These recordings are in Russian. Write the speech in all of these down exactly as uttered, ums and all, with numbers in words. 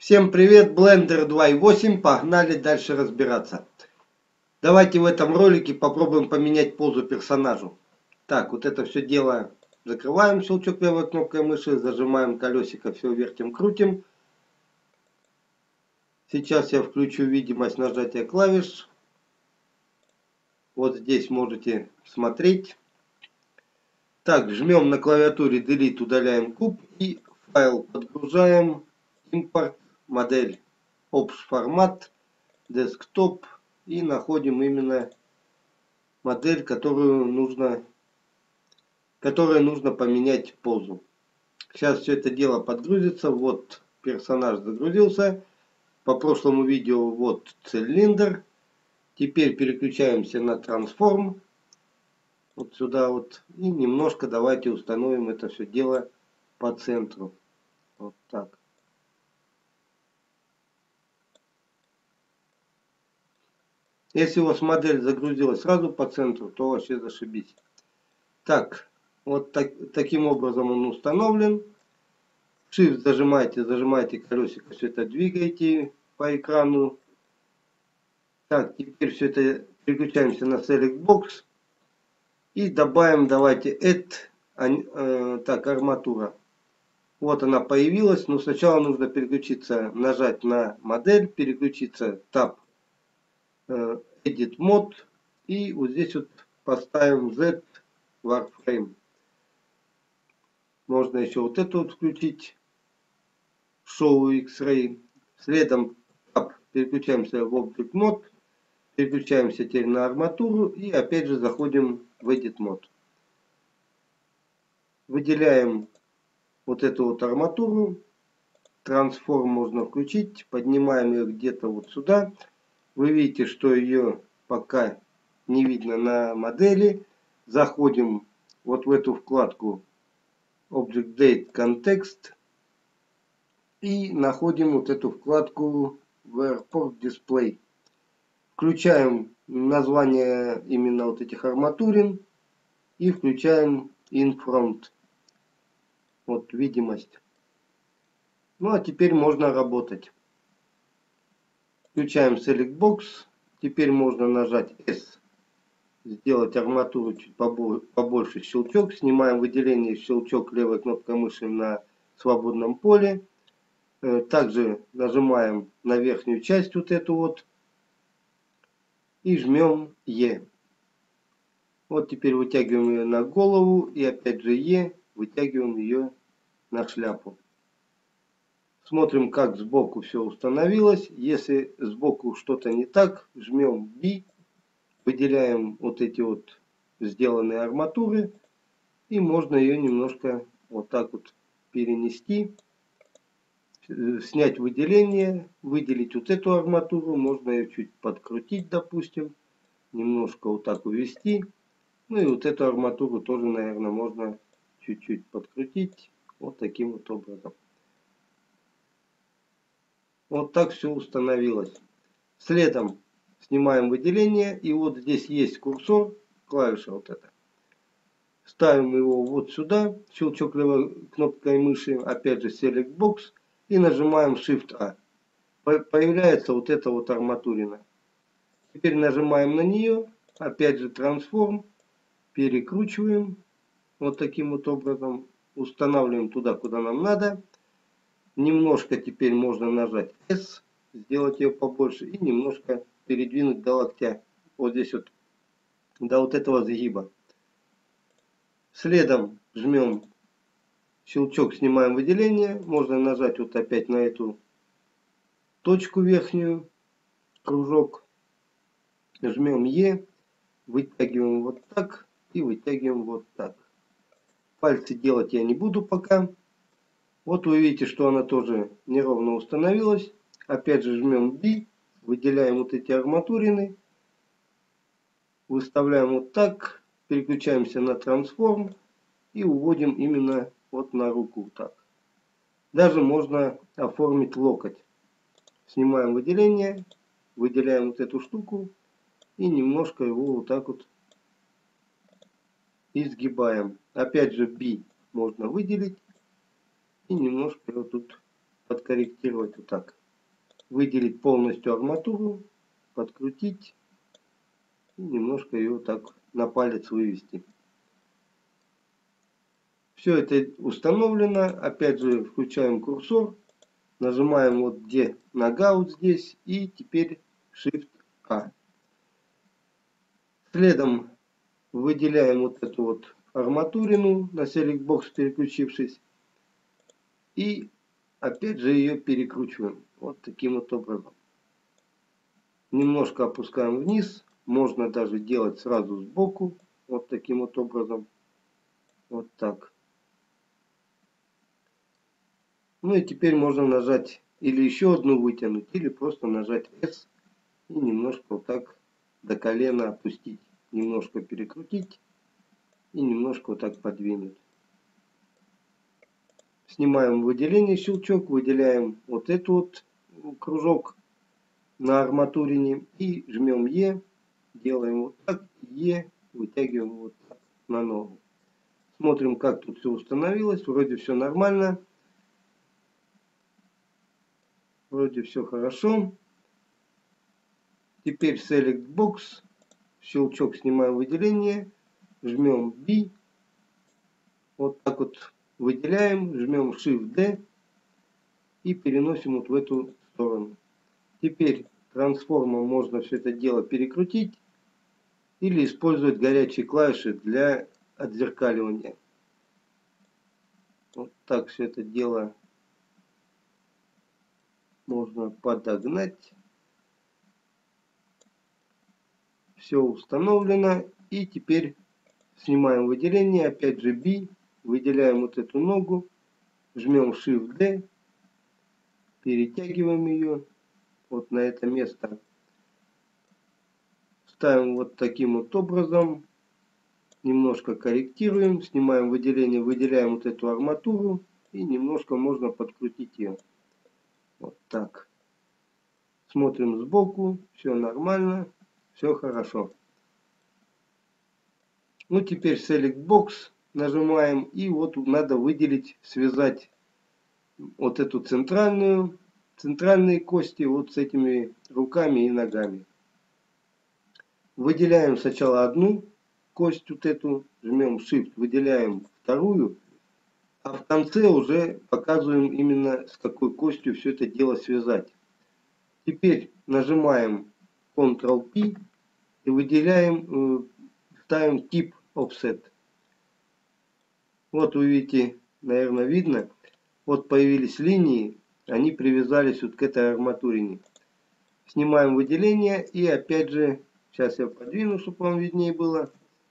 Всем привет, Blender два и восемь, погнали дальше разбираться. Давайте в этом ролике попробуем поменять позу персонажу. Так, вот это все дело закрываем, щелчок левой кнопкой мыши, зажимаем колесико, все вертим, крутим. Сейчас я включу видимость нажатия клавиш. Вот здесь можете смотреть. Так, жмем на клавиатуре Delete, удаляем куб и файл подгружаем, импорт, модель, Opš формат, десктоп. И находим именно модель, которую нужно, которой нужно поменять позу. Сейчас все это дело подгрузится. Вот персонаж загрузился. По прошлому видео вот цилиндр. Теперь переключаемся на трансформ. Вот сюда вот. И немножко давайте установим это все дело по центру. Вот так. Если у вас модель загрузилась сразу по центру, то вообще зашибись. Так, вот так, таким образом он установлен. Shift зажимаете, зажимаете колесико, все это двигаете по экрану. Так, теперь все это переключаемся на Select Box. И добавим, давайте, Add, э, так, арматура. Вот она появилась, но сначала нужно переключиться, нажать на модель, переключиться Tab, э, Edit Mode. И вот здесь вот поставим Z Warframe. Можно еще вот это вот включить. Show X-Ray. Следом Tab, переключаемся в Object Mode. Переключаемся теперь на арматуру и опять же заходим в Edit Mode. Выделяем вот эту вот арматуру. Трансформ можно включить. Поднимаем ее где-то вот сюда. Вы видите, что ее пока не видно на модели. Заходим вот в эту вкладку Object Date Context. И находим вот эту вкладку Viewport Display. Включаем название именно вот этих арматурин. И включаем In Front. Вот видимость. Ну а теперь можно работать. Включаем Select Box. Теперь можно нажать S. Сделать арматуру чуть побольше, щелчок. Снимаем выделение, щелчок левой кнопкой мыши на свободном поле. Также нажимаем на верхнюю часть вот эту вот. И жмем E. Вот теперь вытягиваем ее на голову. И опять же E. Вытягиваем ее на шляпу. Смотрим, как сбоку все установилось. Если сбоку что-то не так, жмем B. Выделяем вот эти вот сделанные арматуры. И можно ее немножко вот так вот перенести. Снять выделение. Выделить вот эту арматуру. Можно ее чуть подкрутить, допустим. Немножко вот так увести. Ну и вот эту арматуру тоже, наверное, можно чуть-чуть подкрутить. Вот таким вот образом. Вот так все установилось. Следом снимаем выделение. И вот здесь есть курсор. Клавиша вот эта. Ставим его вот сюда. Щелчок левой кнопкой мыши. Опять же Select Box. И нажимаем Shift-A. Появляется вот эта вот арматурина. Теперь нажимаем на нее. Опять же Transform. Перекручиваем. Вот таким вот образом. Устанавливаем туда, куда нам надо. Немножко теперь можно нажать S. Сделать ее побольше. И немножко передвинуть до локтя. Вот здесь вот. До вот этого загиба. Следом жмем щелчок, снимаем выделение. Можно нажать вот опять на эту точку верхнюю. Кружок. Жмем E. Вытягиваем вот так. И вытягиваем вот так. Пальцы делать я не буду пока. Вот вы видите, что она тоже неровно установилась. Опять же жмем B. Выделяем вот эти арматурины. Выставляем вот так. Переключаемся на трансформ. И уводим именно вот на руку так. Даже можно оформить локоть. Снимаем выделение. Выделяем вот эту штуку. И немножко его вот так вот изгибаем. Опять же B можно выделить. И немножко его тут подкорректировать вот так. Выделить полностью арматуру, подкрутить и немножко ее так на палец вывести. Все это установлено. Опять же включаем курсор. Нажимаем вот где нога вот здесь. И теперь Shift A. Следом выделяем вот эту вот арматурину на Select Box, переключившись. И опять же ее перекручиваем. Вот таким вот образом. Немножко опускаем вниз. Можно даже делать сразу сбоку. Вот таким вот образом. Вот так. Ну и теперь можно нажать или еще одну вытянуть, или просто нажать S и немножко вот так до колена опустить. Немножко перекрутить и немножко вот так подвинуть. Снимаем выделение, щелчок, выделяем вот этот вот кружок на арматурине и жмем E, делаем вот так, E, вытягиваем вот так на ногу. Смотрим, как тут все установилось, вроде все нормально. Вроде все хорошо. Теперь Select Box. Щелчок, снимаем выделение. Жмем B. Вот так вот выделяем. Жмем Shift D. И переносим вот в эту сторону. Теперь трансформом можно все это дело перекрутить. Или использовать горячие клавиши для отзеркаливания. Вот так все это дело можно подогнать. Все установлено. И теперь снимаем выделение. Опять же B. Выделяем вот эту ногу. Жмем Shift D. Перетягиваем ее. Вот на это место. Ставим вот таким вот образом. Немножко корректируем. Снимаем выделение. Выделяем вот эту арматуру. И немножко можно подкрутить ее. Вот так. Смотрим сбоку. Все нормально. Все хорошо. Ну теперь Select Box нажимаем. И вот надо выделить, связать вот эту центральную, центральные кости вот с этими руками и ногами. Выделяем сначала одну кость, вот эту. Жмем Shift. Выделяем вторую. А в конце уже показываем именно с какой костью все это дело связать. Теперь нажимаем Ctrl-P и выделяем, ставим тип Offset. Вот вы видите, наверное, видно. Вот появились линии, они привязались вот к этой арматурине. Снимаем выделение и опять же, сейчас я подвину, чтобы вам виднее было.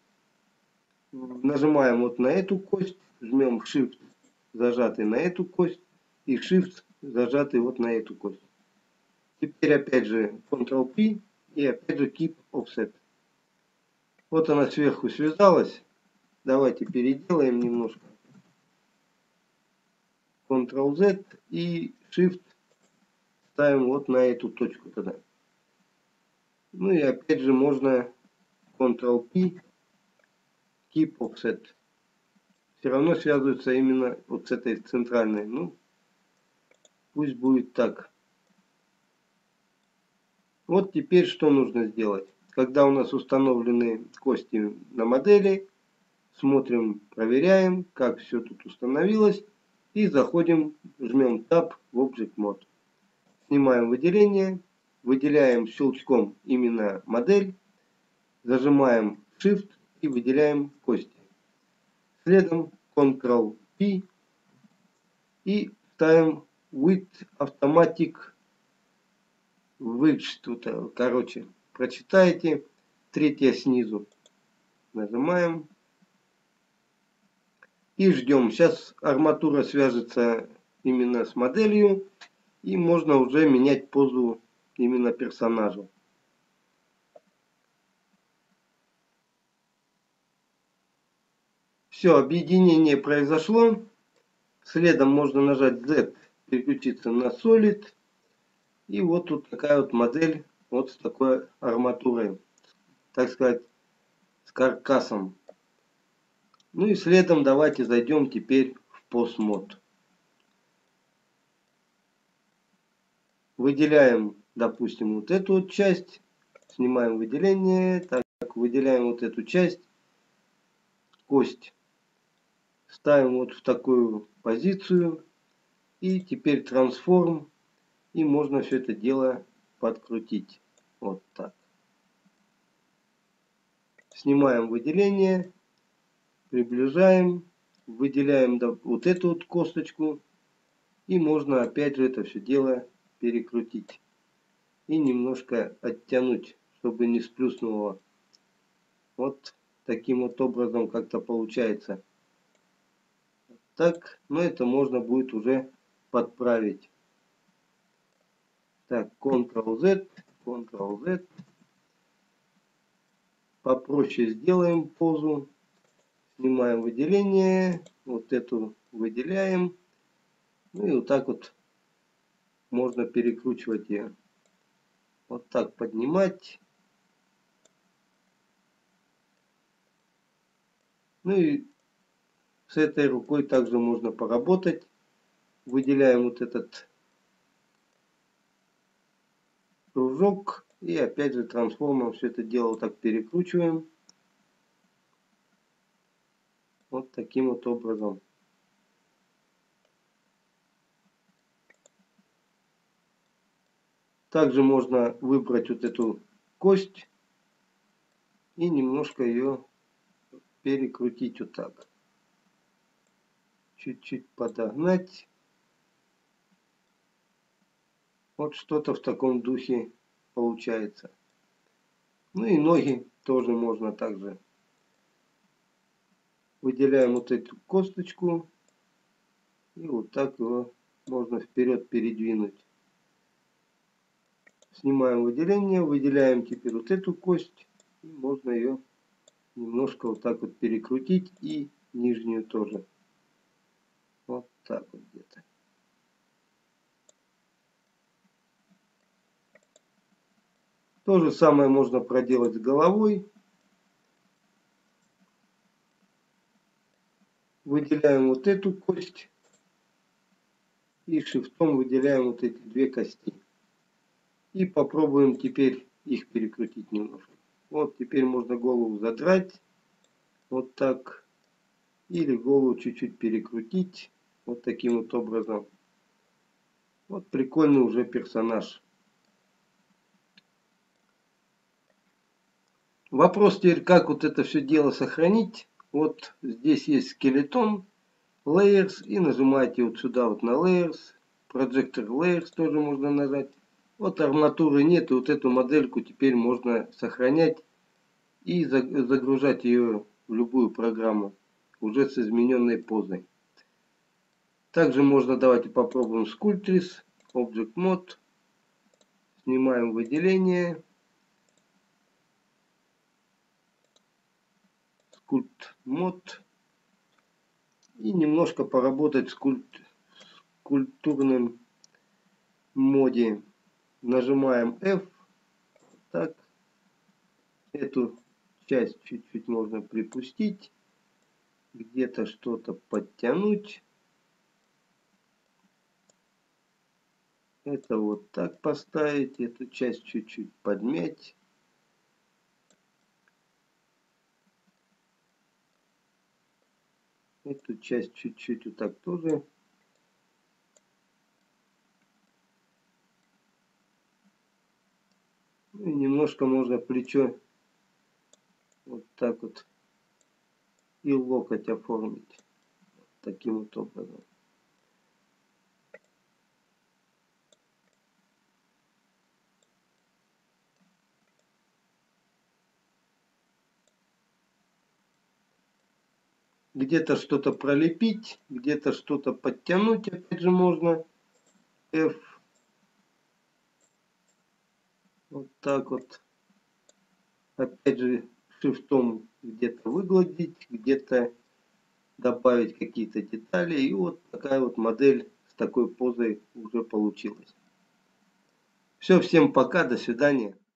Нажимаем вот на эту кость, жмем Shift зажатый на эту кость и Shift зажатый вот на эту кость. Теперь опять же Ctrl-P и опять же Keep Offset. Вот она сверху связалась. Давайте переделаем немножко. Ctrl-Z и Shift ставим вот на эту точку тогда. Ну и опять же можно Ctrl-P, Keep Offset. Все равно связывается именно вот с этой центральной. Ну, пусть будет так. Вот теперь что нужно сделать. Когда у нас установлены кости на модели, смотрим, проверяем, как все тут установилось. И заходим, жмем Tab в Object Mode. Снимаем выделение, выделяем щелчком именно модель, зажимаем Shift и выделяем кости. Следом Ctrl-P и ставим With Automatic Wedge. Тут, короче, прочитайте. Третья снизу. Нажимаем. И ждем. Сейчас арматура свяжется именно с моделью. И можно уже менять позу именно персонажа. Все, объединение произошло. Следом можно нажать Z, переключиться на Solid. И вот тут такая вот модель, вот с такой арматурой, так сказать, с каркасом. Ну и следом давайте зайдем теперь в Pose Mode. Выделяем, допустим, вот эту вот часть. Снимаем выделение. Так, выделяем вот эту часть. Кость. Ставим вот в такую позицию. И теперь трансформ. И можно все это дело подкрутить. Вот так. Снимаем выделение. Приближаем. Выделяем вот эту вот косточку. И можно опять же это все дело перекрутить. И немножко оттянуть, чтобы не сплюснуло. Вот таким вот образом как-то получается. Так, но это можно будет уже подправить. Так, контрол-Z, контрол-Z. Попроще сделаем позу. Снимаем выделение. Вот эту выделяем. Ну и вот так вот можно перекручивать ее. Вот так поднимать. Ну и с этой рукой также можно поработать. Выделяем вот этот кружок. И опять же трансформом все это дело вот так перекручиваем. Вот таким вот образом. Также можно выбрать вот эту кость и немножко ее перекрутить вот так. Чуть-чуть подогнать. Вот что-то в таком духе получается. Ну и ноги тоже можно также. Выделяем вот эту косточку. И вот так его можно вперед передвинуть. Снимаем выделение. Выделяем теперь вот эту кость. И можно ее немножко вот так вот перекрутить. И нижнюю тоже. Вот так вот где-то. То же самое можно проделать с головой. Выделяем вот эту кость. И шифтом выделяем вот эти две кости. И попробуем теперь их перекрутить немножко. Вот теперь можно голову задрать. Вот так. Или голову чуть-чуть перекрутить. Вот таким вот образом. Вот прикольный уже персонаж. Вопрос теперь, как вот это все дело сохранить. Вот здесь есть скелетон, Layers, и нажимаете вот сюда вот на Layers, Projector Layers тоже можно нажать. Вот арматуры нет, и вот эту модельку теперь можно сохранять и загружать ее в любую программу уже с измененной позой. Также можно, давайте попробуем Sculptris, Object Mode, снимаем выделение. Скульпт мод. И немножко поработать в скульп... скульптурном моде. Нажимаем F. Так. Эту часть чуть-чуть можно припустить. Где-то что-то подтянуть. Это вот так поставить. Эту часть чуть-чуть подмять. Эту часть чуть-чуть вот так тоже. Ну и немножко можно плечо вот так вот и локоть оформить. Вот таким вот образом. Где-то что-то пролепить, где-то что-то подтянуть, опять же можно. F. Вот так вот. Опять же шифтом где-то выгладить, где-то добавить какие-то детали. И вот такая вот модель с такой позой уже получилась. Все, всем пока, до свидания.